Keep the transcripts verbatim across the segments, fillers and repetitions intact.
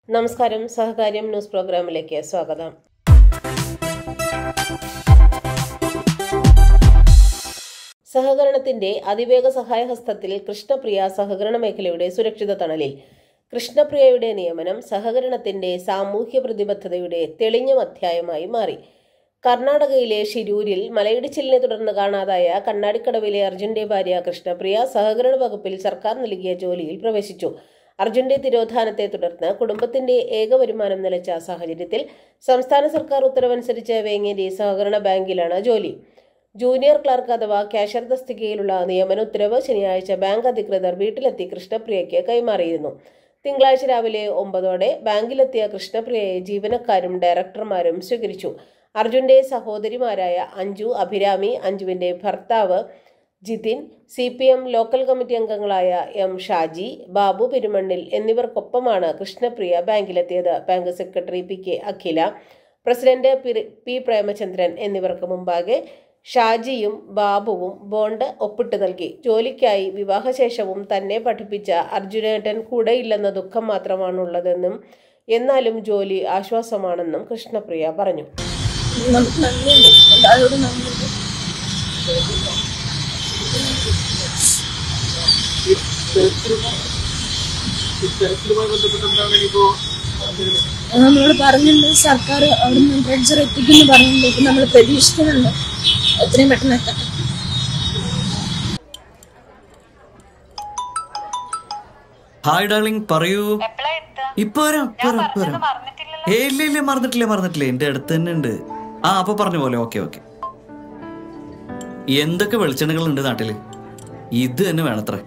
നമസ്കാരം. സഹകാര്യം ന്യൂസ് പ്രോഗ്രാമിലേക്ക് സ്വാഗതം. സഹകരണത്തിന്റെ അതിവേഗ സഹായഹസ്തത്തിൽ കൃഷ്ണപ്രിയ സഹകരണ മേഖലയുടെ സുരക്ഷിത തണലിൽ. കൃഷ്ണപ്രിയയുടെ നിയമനം സഹകരണത്തിന്റെ സാമൂഹ്യ പ്രതിബദ്ധതയുടെ തെളിഞ്ഞ അധ്യായമായി മാറി. കർണാടകയിലെ ഷിരൂരിൽ മലയിടിച്ചിലിനെ തുടർന്ന് കാണാതായ കണ്ണാടിക്കടവിലെ അർജുന്റെ ഭാര്യ കൃഷ്ണപ്രിയ സഹകരണ വകുപ്പിൽ സർക്കാർ നൽകിയ ജോലിയിൽ പ്രവേശിച്ചു. അർജുന്റെ തിരോധാനത്തെ തുടർന്ന് കുടുംബത്തിന്റെ ഏക വരുമാനം നിലച്ച സാഹചര്യത്തിൽ സംസ്ഥാന സർക്കാർ ഉത്തരവനുസരിച്ച് വേങ്ങേരി സഹകരണ ബാങ്കിലാണ് ജോലി. ജൂനിയർ ക്ലർക്ക് അഥവാ കാഷ്യർ തസ്തികയിലുള്ള നിയമന ഉത്തരവ് ശനിയാഴ്ച ബാങ്ക് അധികൃതർ വീട്ടിലെത്തി കൃഷ്ണപ്രിയയ്ക്ക് കൈമാറിയിരുന്നു. തിങ്കളാഴ്ച രാവിലെ ഒമ്പതോടെ ബാങ്കിലെത്തിയ കൃഷ്ണപ്രിയയെ ജീവനക്കാരും ഡയറക്ടർമാരും സ്വീകരിച്ചു. അർജുന്റെ സഹോദരിമാരായ അഞ്ജു, അഭിരാമി, അഞ്ജുവിന്റെ ഭർത്താവ് Jithin, C P M local committee അംഗങ്ങളായ എം ഷാജി, ബാബു പെരുമണ്ണിൽ എന്നിവർക്കൊപ്പമാണ് കൃഷ്ണപ്രിയ ബാങ്കിലെത്തിയത്. Bank secretary P K Akhila, president P Premachandran എന്നിവർക്ക് മുമ്പാകെ ഷാജിയും ബാബുവും ബോണ്ട് ഒപ്പിട്ട് നൽകി. ജോലിക്കായി വിവാഹശേഷവും തന്നെ പഠിപ്പിച്ച അർജുനേട്ടൻ കൂടെയില്ലെന്ന ദുഃഖം മാത്രമാണുള്ളതെന്നും എന്നാലും ജോലി ആശ്വാസമാണെന്നും കൃഷ്ണപ്രിയ പറഞ്ഞു. നമ്മളോട് പറഞ്ഞിട്ടുണ്ട്, സർക്കാർ അവിടുന്ന് ട്രെജർ എത്തിക്കുന്നു പറഞ്ഞിട്ടുണ്ട്. നമ്മൾ പ്രതീക്ഷിക്കുന്നുണ്ട് എത്രയും പെട്ടെന്ന് എത്തട്ടെ. ഹായ് ഡാർലിംഗ്, പറയൂ. ഇപ്പൊ വരാം ഇപ്പൊ വരാം. ഏ ഇല്ല ഇല്ല മറന്നിട്ടില്ല മറന്നിട്ടില്ല എന്റെ അടുത്ത് തന്നെ ഉണ്ട്. ആ അപ്പൊ പറഞ്ഞ പോലെ. Okay okay. എന്തൊക്കെ വെളിച്ചെണ്ണകൾ ഉണ്ട് നാട്ടില്? ഇത് തന്നെ വേണത്രേ.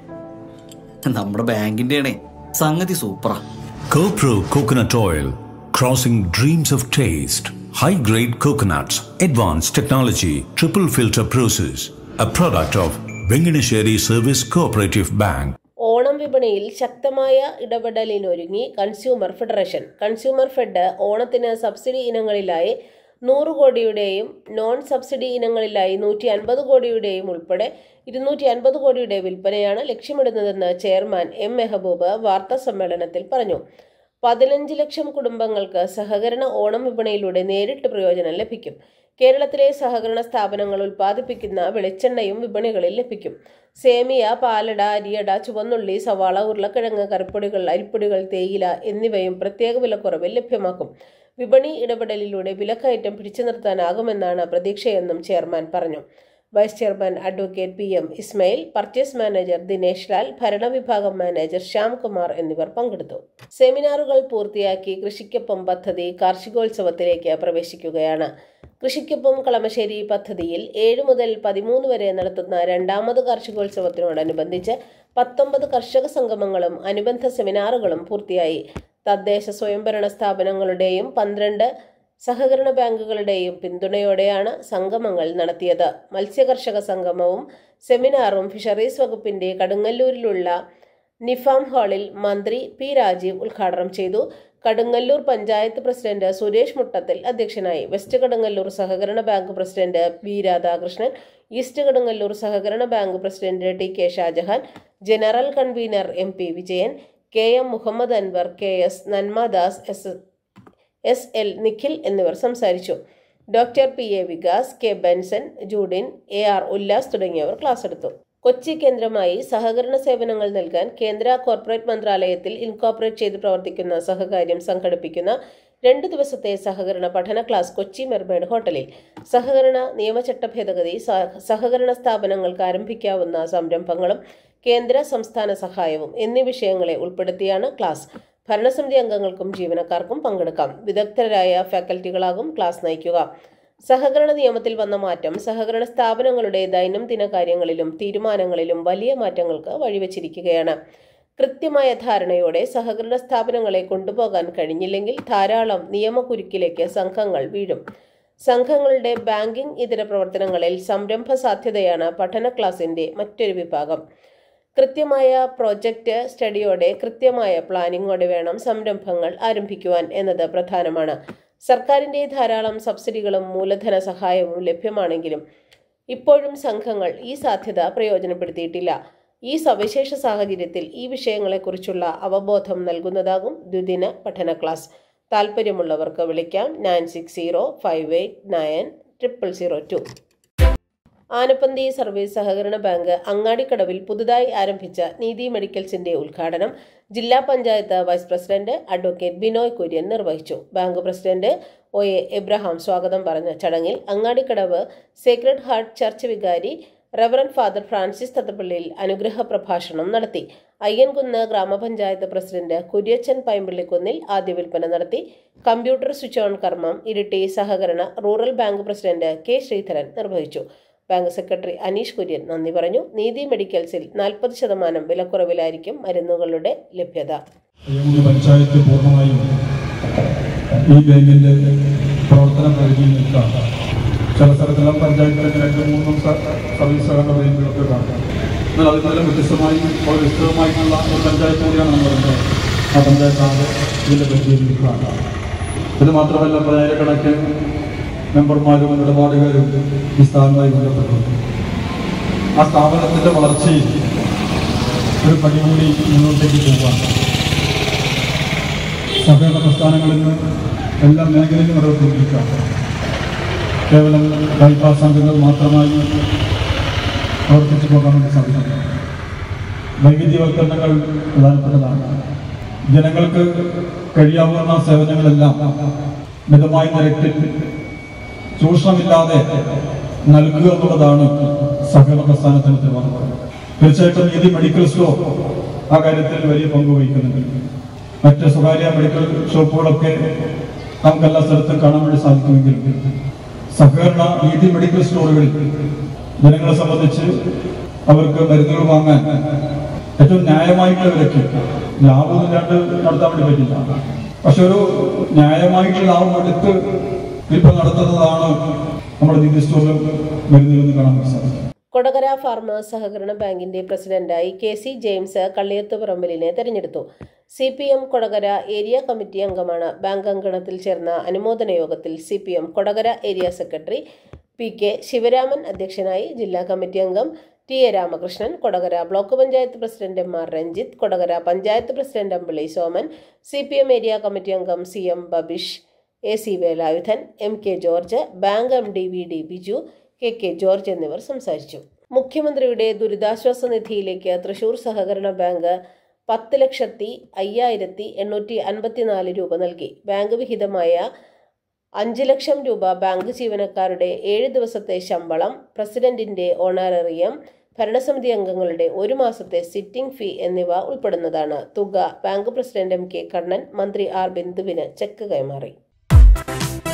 നമ്മുടെ ബാങ്കിന്റെ ആണേ സംഗതി സൂപ്പറാ. CoPro Coconut Oil, crossing dreams of taste. High grade coconuts, advanced technology, triple filter process. A product of Venganesheri Service Cooperative Bank. Onam വിപണിയിൽ ശക്തമായ ഇടപെടലിനൊരുങ്ങി കൺസ്യൂമർ ഫെഡറേഷൻ. കൺസ്യൂമർ ഫെഡ് ഓണത്തിന് സബ്സിഡി ഇനങ്ങളിലായി നൂറ് കോടിയുടെയും നോൺ സബ്സിഡി ഇനങ്ങളിലായി നൂറ്റി അൻപത് കോടിയുടെയും ഉൾപ്പെടെ ഇരുന്നൂറ്റി അൻപത് കോടിയുടെ വിൽപ്പനയാണ് ലക്ഷ്യമിടുന്നതെന്ന് ചെയർമാൻ എം മെഹബൂബ് വാർത്താ സമ്മേളനത്തിൽ പറഞ്ഞു. പതിനഞ്ച് ലക്ഷം കുടുംബങ്ങൾക്ക് സഹകരണ ഓണം വിപണിയിലൂടെ നേരിട്ട് പ്രയോജനം ലഭിക്കും. കേരളത്തിലെ സഹകരണ സ്ഥാപനങ്ങൾ ഉൽപ്പാദിപ്പിക്കുന്ന വെളിച്ചെണ്ണയും വിപണികളിൽ ലഭിക്കും. സേമിയ, പാലട, അരിയട, ചുവന്നുള്ളി, സവാള, ഉരുളക്കിഴങ്ങ്, കറിപ്പൊടികൾ, അരിപ്പൊടികൾ, തേയില എന്നിവയും പ്രത്യേക വിലക്കുറവിൽ ലഭ്യമാക്കും. വിപണി ഇടപെടലിലൂടെ വിലക്കയറ്റം പിടിച്ചു നിർത്താനാകുമെന്നാണ് പ്രതീക്ഷയെന്നും ചെയർമാൻ പറഞ്ഞു. Vice chairman advocate P M Ismail, purchase manager Dinesh Lal, ഭരണവിഭാഗം മാനേജർ ശ്യാംകുമാർ എന്നിവർ പങ്കെടുത്തു. സെമിനാറുകൾ പൂർത്തിയാക്കി കൃഷിക്കൊപ്പം പദ്ധതി കാർഷികോത്സവത്തിലേക്ക് പ്രവേശിക്കുകയാണ്. കൃഷിക്കൊപ്പം കളമശ്ശേരി പദ്ധതിയിൽ ഏഴ് മുതൽ പതിമൂന്ന് വരെ നടത്തുന്ന രണ്ടാമത് കാർഷികോത്സവത്തിനോടനുബന്ധിച്ച് പത്തൊമ്പത് കർഷക സംഗമങ്ങളും അനുബന്ധ സെമിനാറുകളും പൂർത്തിയായി. തദ്ദേശ സ്വയംഭരണ സ്ഥാപനങ്ങളുടെയും പന്ത്രണ്ട് സഹകരണ ബാങ്കുകളുടെയും പിന്തുണയോടെയാണ് സംഗമങ്ങൾ നടത്തിയത്. മത്സ്യകർഷക സംഗമവും സെമിനാറും ഫിഷറീസ് വകുപ്പിന്റെ കടുങ്ങല്ലൂരിലുള്ള നിഫാം ഹാളിൽ മന്ത്രി പി രാജീവ് ഉദ്ഘാടനം ചെയ്തു. കടുങ്ങല്ലൂർ പഞ്ചായത്ത് പ്രസിഡന്റ് സുരേഷ് മുട്ടത്തിൽ അധ്യക്ഷനായി. വെസ്റ്റ് കടുങ്ങല്ലൂർ സഹകരണ bank president V Radhakrishnan, east Kadungallur സഹകരണ bank president T K Shajahan, general convener M P Vijayan, K M Muhammad Anwar, K S Nanmadas, S S L Nikhil എന്നിവർ സംസാരിച്ചു. Doctor P A Vikas, K Benson, Judin, A R Ullas തുടങ്ങിയവർ ക്ലാസ് എടുത്തു. കൊച്ചി കേന്ദ്രമായി സഹകരണ സേവനങ്ങൾ നൽകാൻ കേന്ദ്ര കോർപ്പറേറ്റ് മന്ത്രാലയത്തിൽ ഇൻകോർപ്പറേറ്റ് ചെയ്ത് പ്രവർത്തിക്കുന്ന സഹകാര്യം സംഘടിപ്പിക്കുന്ന രണ്ട് ദിവസത്തെ സഹകരണ പഠന ക്ലാസ് കൊച്ചി മെർമേഡ് ഹോട്ടലിൽ. സഹകരണ നിയമചട്ട ഭേദഗതി, സഹകരണ സ്ഥാപനങ്ങൾക്ക് ആരംഭിക്കാവുന്ന സംരംഭങ്ങളും കേന്ദ്ര സംസ്ഥാന സഹായവും എന്നീ വിഷയങ്ങളെ ഉൾപ്പെടുത്തിയാണ് ക്ലാസ്. ഭരണസമിതി അംഗങ്ങൾക്കും ജീവനക്കാർക്കും പങ്കെടുക്കാം. വിദഗ്ധരായ ഫാക്കൽറ്റികളാകും ക്ലാസ് നയിക്കുക. സഹകരണ നിയമത്തിൽ വന്ന മാറ്റം സഹകരണ സ്ഥാപനങ്ങളുടെ ദൈനംദിന കാര്യങ്ങളിലും തീരുമാനങ്ങളിലും വലിയ മാറ്റങ്ങൾക്ക് വഴിവെച്ചിരിക്കുകയാണ്. കൃത്യമായ ധാരണയോടെ സഹകരണ സ്ഥാപനങ്ങളെ കൊണ്ടുപോകാൻ കഴിഞ്ഞില്ലെങ്കിൽ ധാരാളം നിയമക്കുരുക്കിലേക്ക് സംഘങ്ങൾ വീഴും. സംഘങ്ങളുടെ ബാങ്കിംഗ് ഇതര പ്രവർത്തനങ്ങളിൽ സംരംഭ സാധ്യതയാണ് പഠന ക്ലാസിന്റെ മറ്റൊരു വിഭാഗം. കൃത്യമായ പ്രോജക്റ്റ് സ്റ്റഡിയോടെ കൃത്യമായ പ്ലാനിങ്ങോടെ വേണം സംരംഭങ്ങൾ ആരംഭിക്കുവാൻ എന്നത് പ്രധാനമാണ്. സർക്കാരിന്റെ ധാരാളം സബ്സിഡികളും മൂലധന സഹായവും ലഭ്യമാണെങ്കിലും ഇപ്പോഴും സംഘങ്ങൾ ഈ സാധ്യത പ്രയോജനപ്പെടുത്തിയിട്ടില്ല. ഈ സവിശേഷ സാഹചര്യത്തിൽ ഈ വിഷയങ്ങളെക്കുറിച്ചുള്ള അവബോധം നൽകുന്നതാകും ദ്വിദിന പഠന ക്ലാസ്. താല്പര്യമുള്ളവർക്ക് വിളിക്കാം nine six zero five eight nine triple zero two. Anappanthi service സഹകരണ ബാങ്ക് അങ്ങാടിക്കടവിൽ പുതുതായി ആരംഭിച്ച നീതി മെഡിക്കൽസിന്റെ ഉദ്ഘാടനം ജില്ലാ panchayat vice president advocate Binoy Kurian നിർവഹിച്ചു. Bank president O A Abraham സ്വാഗതം പറഞ്ഞ ചടങ്ങിൽ അങ്ങാടിക്കടവ് സേക്രഡ് ഹാർട്ട് ചർച്ച് വികാരി റവറൻ ഫാദർ ഫ്രാൻസിസ് തത്തപ്പള്ളിയിൽ അനുഗ്രഹ പ്രഭാഷണം നടത്തി. അയ്യൻകുന്ന് ഗ്രാമപഞ്ചായത്ത് പ്രസിഡന്റ് കുര്യച്ചൻ പൈമ്പിള്ളിക്കുന്നിൽ ആദ്യ വിൽപ്പന നടത്തി. കമ്പ്യൂട്ടർ സ്വിച്ച് ഓൺ കർമ്മം ഇരിട്ടി സഹകരണ rural bank president K Sreedharan നിർവഹിച്ചു. ബാങ്ക് സെക്രട്ടറി അനീഷ് കുര്യൻ നന്ദി പറഞ്ഞു. നീതി മെഡിക്കൽസിൽ നാൽപ്പത് ശതമാനം വിലക്കുറവിലായിരിക്കും മരുന്നുകളുടെ ലഭ്യത. പഞ്ചായത്ത് പൂർണ്ണമായും ഈ ബാങ്കിന്റെ പ്രവർത്തനം പരിധിയിൽ നിൽക്കാം. ചില സ്ഥലത്തെല്ലാം പഞ്ചായത്തിലൊക്കെ രണ്ട് മൂന്നും സർവീസ് സഹകരണ ബാങ്കുകളൊക്കെ കാണാം. എന്നാൽ അതിൽ നിന്നെല്ലാം വ്യത്യസ്തമായി വളരെ വിസ്തൃതമായിട്ടുള്ള ഒരു പഞ്ചായത്ത് കൂടിയാണ് നമ്മൾ പറയുന്നത്. ആ പഞ്ചായത്താണ് ഇതിന്റെ പരിധിയിൽ നിൽക്കുകയാണ്. ഇത് മാത്രമല്ല പതിനായിരക്കണക്കിന് മെമ്പർമാരും ഇടപാടുകാരും ഈ സ്ഥാപനവുമായി ബന്ധപ്പെട്ടുണ്ട്. ആ സ്ഥാപനത്തിന്റെ വളർച്ചയിൽ ഒരു പടി കൂടി മുന്നോട്ടേക്ക് പോവുകയാണ്. സഹകരണ പ്രസ്ഥാനങ്ങളിൽ നിന്ന് എല്ലാ മേഖലയിലും നിലനിർത്തിയിരിക്കുകയാണ്. കേവലം ബൈപ്പാസ് സംഘങ്ങൾ മാത്രമായി പ്രവർത്തിച്ചു പോകാൻ വേണ്ടി സാധിക്കില്ല. വൈവിധ്യവൽക്കരണങ്ങൾ പ്രധാനപ്പെട്ടതാണ്. ജനങ്ങൾക്ക് കഴിയാവുന്ന സേവനങ്ങളെല്ലാം മിതമായ നിരക്കിൽ ചൂഷണമില്ലാതെ നൽകുക എന്നുള്ളതാണ് സഹകരണ പ്രസ്ഥാനത്തിന് ഉത്തരവാദിത്വം. തീർച്ചയായിട്ടും നീതി മെഡിക്കൽ സ്റ്റോർ ആ കാര്യത്തിൽ വലിയ പങ്ക് വഹിക്കുന്നുണ്ട്. മറ്റ് സ്വകാര്യ മെഡിക്കൽ ഷോപ്പുകളൊക്കെ നമുക്ക് എല്ലാ സ്ഥലത്തും കാണാൻ വേണ്ടി സാധിക്കുമെങ്കിൽ സഹകരണ നീതി മെഡിക്കൽ സ്റ്റോറുകളിൽ ജനങ്ങളെ സംബന്ധിച്ച് അവർക്ക് മരുന്നുകൾ വാങ്ങാൻ ഏറ്റവും ന്യായമായിട്ടുള്ള വിലയ്ക്ക്, ലാഭമില്ലാണ്ട് നടത്താൻ വേണ്ടി പറ്റില്ല, പക്ഷെ ഒരു ന്യായമായിട്ടുള്ള ലാഭം എടുത്ത് വിൽപ്പന നടത്തുന്നതാണ് നമ്മുടെ നീതി സ്റ്റോറിൽ മരുന്നുകളെന്ന് കാണാൻ സാധിക്കും. കൊടകര ഫാർമേഴ്സ് സഹകരണ ബാങ്കിന്റെ പ്രസിഡന്റായി കെ സി ജെയിംസ് കള്ളിയത്തുപറമ്പലിനെ തെരഞ്ഞെടുത്തു. C P M Kodakara area committee അംഗമാണ്. ബാങ്ക് അങ്കണത്തിൽ ചേർന്ന അനുമോദന യോഗത്തിൽ C P M Kodakara area secretary P K Sivaraman അധ്യക്ഷനായി. ജില്ലാ കമ്മിറ്റി അംഗം T A Ramakrishnan, Kodakara block panchayat president M R Ranjith, Kodakara panchayat president Ambili Soman, C P M area committee അംഗം C M Babish, A C Velayudhan, M K George, bank M D V D Biju, K K George എന്നിവർ സംസാരിച്ചു. മുഖ്യമന്ത്രിയുടെ ദുരിതാശ്വാസ നിധിയിലേക്ക് തൃശൂർ സഹകരണ ബാങ്ക് പത്ത് ലക്ഷത്തി അയ്യായിരത്തി എണ്ണൂറ്റി അൻപത്തിനാല് രൂപ നൽകി. ബാങ്ക് വിഹിതമായ അഞ്ച് ലക്ഷം രൂപ ബാങ്ക് ജീവനക്കാരുടെ ഏഴ് ദിവസത്തെ ശമ്പളം, പ്രസിഡന്റിന്റെ ഓണറേറിയം, ഭരണസമിതി അംഗങ്ങളുടെ ഒരു മാസത്തെ സിറ്റിംഗ് ഫീ എന്നിവ ഉൾപ്പെടുന്നതാണ്. തുക bank president M K Kannan മന്ത്രി ആർ ബിന്ദുവിന് ചെക്ക് കൈമാറി.